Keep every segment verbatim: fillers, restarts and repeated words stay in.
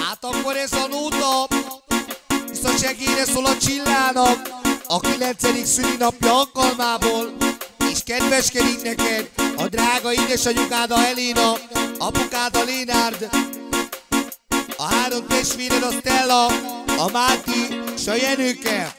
Hát akkor ez a nóta viszont segélyre szól a Csillának a kilencedik szülinapja alkalmából, és kedveskedik neked a drága édesanyukád, a Helena, apukád, a Lénárd, a három testvéred, a Stella, a Máté és a Jenőke.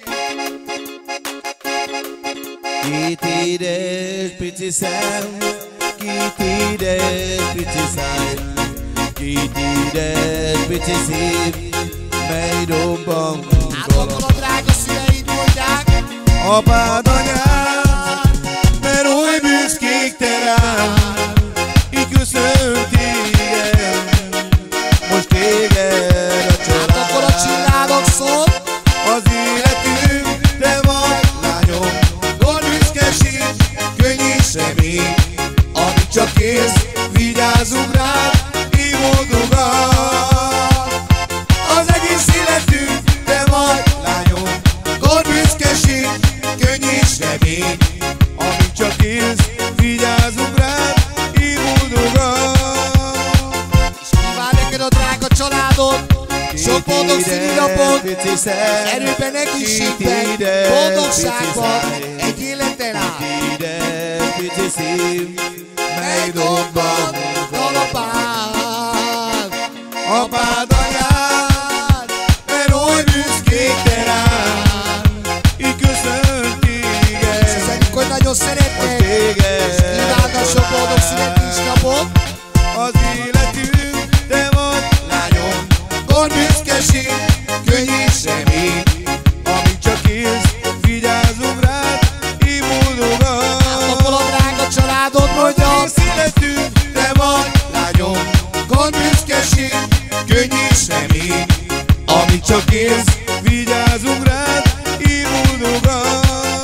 Két édes pici szem, két édes pici szem, két édes pici szív, mely robban hát akkor a drága szüleid mondják: apád, anyád, mert oly büszkék te rád, így köszönt téged, most téged a család. Hát akkor a Csillának szól: az életünk, te vagy lányom, gond büszkeség, könnyű személy, amit csak élsz, vigyázzunk rád, így boldogan. Az egész életünk, te vagy lányom, gond büszkeség, könnyű személy, amit csak élsz, vigyázzunk rád, így boldogan. És kíván neked a drága családod sok boldog szülinapot, erőben, egészségben, boldogságban, egy életen át. Édes pici szív, mely dobban kalapád. apád, anyád, mert oly büszkék te rád, így köszönt téged, És üzenik, hogy nagyon szeretnek, téged. kívánnak sok boldog születésnapot. Az életünk, te vagy lányom, gond büszkeség, könnyű személy, amit csak élsz, vigyázzunk rád, így boldogan. Akkor a drága családod mondja: Az életünk, te vagy lányom, gond büszkeség, könnyű személy, amit csak élsz, vigyázzunk rád, így boldogan.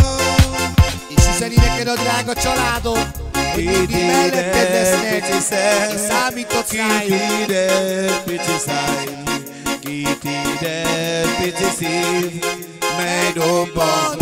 És üzeni neked a drága családod, hogy mindig melletted lesznek, és számíthatsz rájuk. Két édes pici száj, két édes pici szív, mely dobban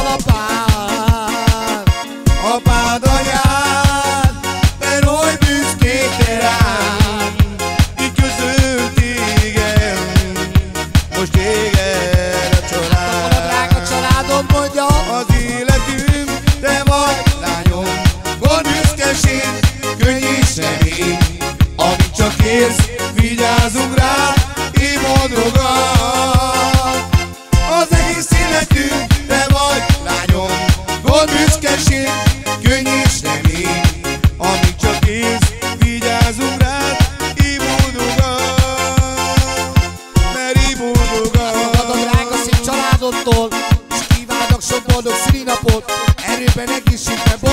Kalapád. apád, anyád, mert oly büszkék te rád, így köszönt téged, most téged a Akkor a család. drága családod mondja: Az életünk, te vagy lányom, gond büszkeség, könnyű személy, amit csak élsz, vigyázzunk rá, így boldogan. Az egész életünk, te vagy lányom, gond büszkeség, könnyű személy, amit csak élsz, vigyázzunk rá, így boldogan, mert így boldogan. Fogad a drága szép családodtól, és kívánok sok boldog szülinapot, erőben, egészségben,